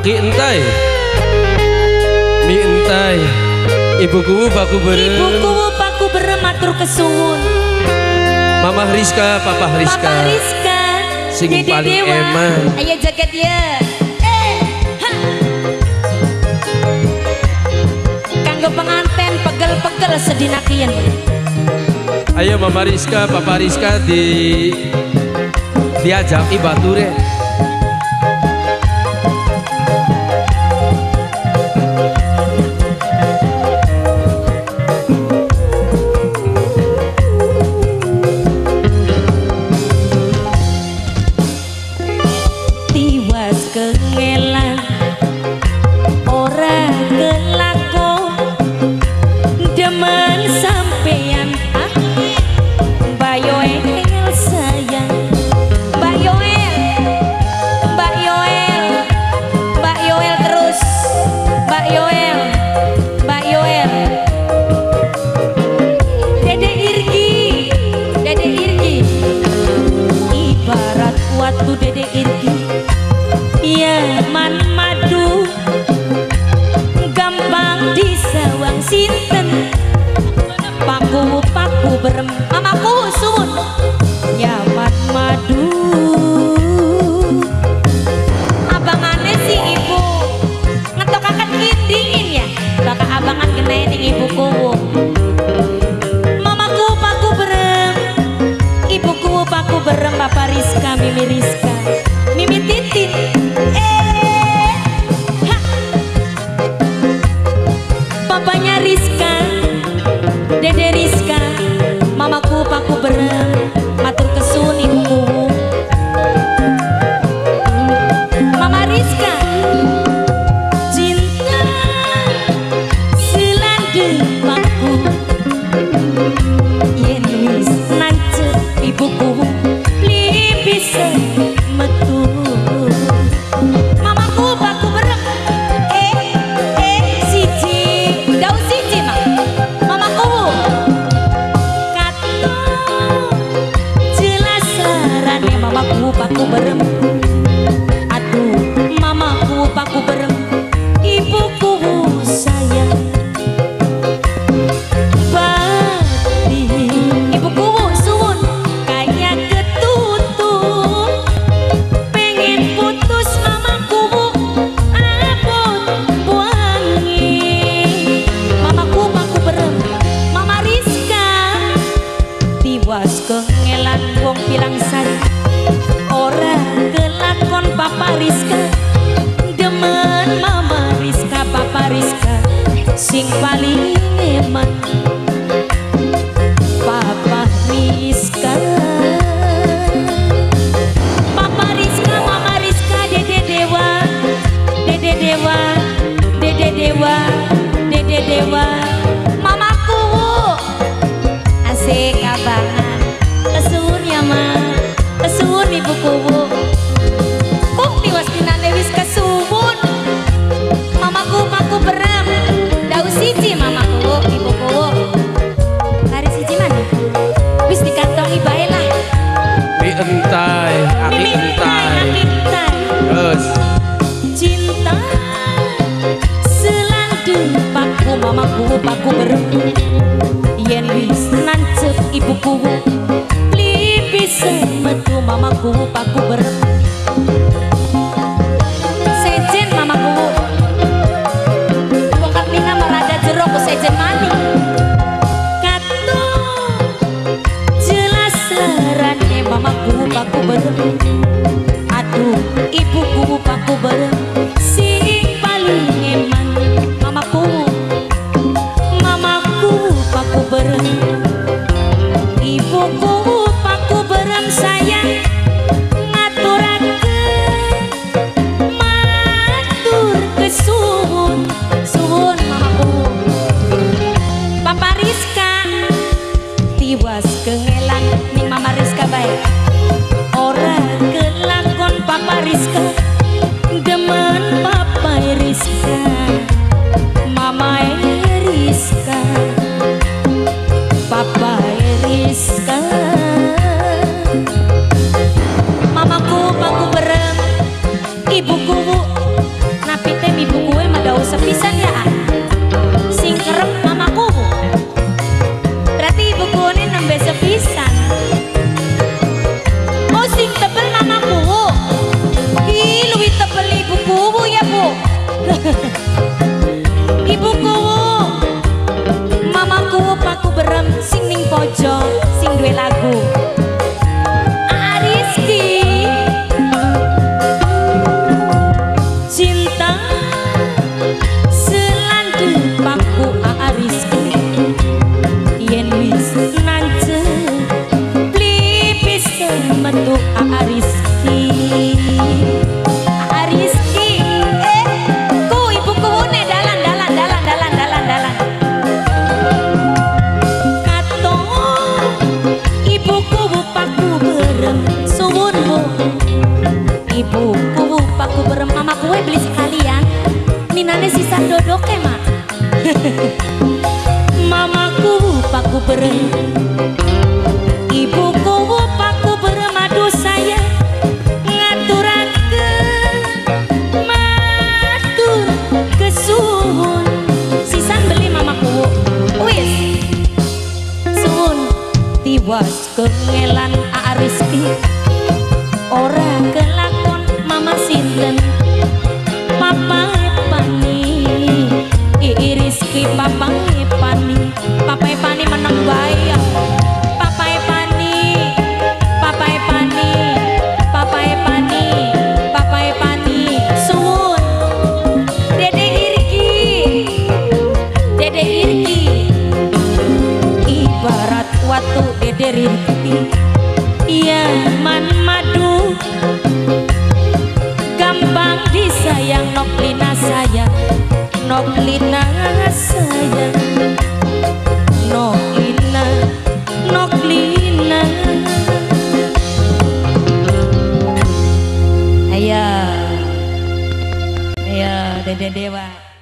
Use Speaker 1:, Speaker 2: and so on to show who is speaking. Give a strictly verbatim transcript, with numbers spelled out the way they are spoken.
Speaker 1: Aki entai, mi entai, ibuku paku berem.
Speaker 2: Ibuku paku berem matur kesuwun.
Speaker 1: Mama Rizka, Papa Rizka.
Speaker 2: Papa Rizka.
Speaker 1: Sing
Speaker 2: Dede
Speaker 1: paling
Speaker 2: Dewa.
Speaker 1: eman.
Speaker 2: Ayo jaket ya. Eh, ha. Kanggo penganten pegel-pegel sedinakian.
Speaker 1: Ayo Mama Rizka, Papa Rizka di diajak ibature.
Speaker 2: Kengelan ora kelako demen sampeyan ah Mbak Yoel sayang Mbak Yoel Mbak Yoel Mbak Yoel terus Mbak Yoel Mbak Yoel Dede Irgi Dede Irgi ibarat waktu Dede Irgi ya man madu gampang disawang sinten paku paku berem mamaku sun nyaman madu abangannya si ibu ngetokakan dingin ya bakal abangan kena ning ibuku mamaku paku berem ibuku paku berem Papa Rizka Mimi Rizka Mimi Titin eh ha. Papanya Rizka Dede Rizka mamaku paku berem matur kesun ibuku Mama Rizka cinta selandeng paku yen wis nancep ibuku li bisa metu mamaku paku berem eh eh siji dau siji mak mamaku kato jelas sarane mamaku paku berem aduh mamaku paku berem ibuku sayang bati ibuku suwun kayak ketutup pengen putus mamaku abot wangi mamaku paku berem Mama Rizka tiwas kengelan wong pilang sari ora kelakon Papa Rizka demen Mama Rizka Papa Rizka sing paling eman Papa Rizka Papa Rizka Mama Rizka Dede Dewa Dede Dewa Dede Dewa Dede Dewa mamaku asik abangan kesuwun ya ma kesuwun ibuku kok tiwas dinane wis kesuwun mamaku paku berem dau siji mamaku ibuku hari siji mana wis dikantongi bae lah
Speaker 1: Mi entai, aki
Speaker 2: Mimi
Speaker 1: entai.
Speaker 2: aki entai
Speaker 1: Terus
Speaker 2: cinta selandeng paku mamaku paku berem yen wis nancep ibuku li bisa metu mamaku paku berem sejen mamaku bongkar ninga merada jeruk sejen mani kato jelas sarane mamaku paku berem aduh ibuku paku berem sing paling eman mamaku mamaku paku berem ibuku paku berem sayang ngaturaken matur kesuwun suwun mamaku Papa Rizka tiwas kengelan ning Mama Rizka bae ora kelak ibuku paku berem mama kue beli sekalian ninane sisa dodoke mak mamaku paku berem ibuku paku berem aduh saya ngaturakeun matur kesuwun sisan beli mamaku wis suwun tiwas kengelan Rizki ora kelakon mama sinten papa Epani ii Rizki papa Epani papa Epani menang bayang papa Epani papa Epani papa Epani papa Epani suwun dede Irki dede Irki ibarat watu dede Irki Yaman madu gampang disayang Noklina sayang Noklina sayang Noklina Noklina Ayo Ayo Dede Dewa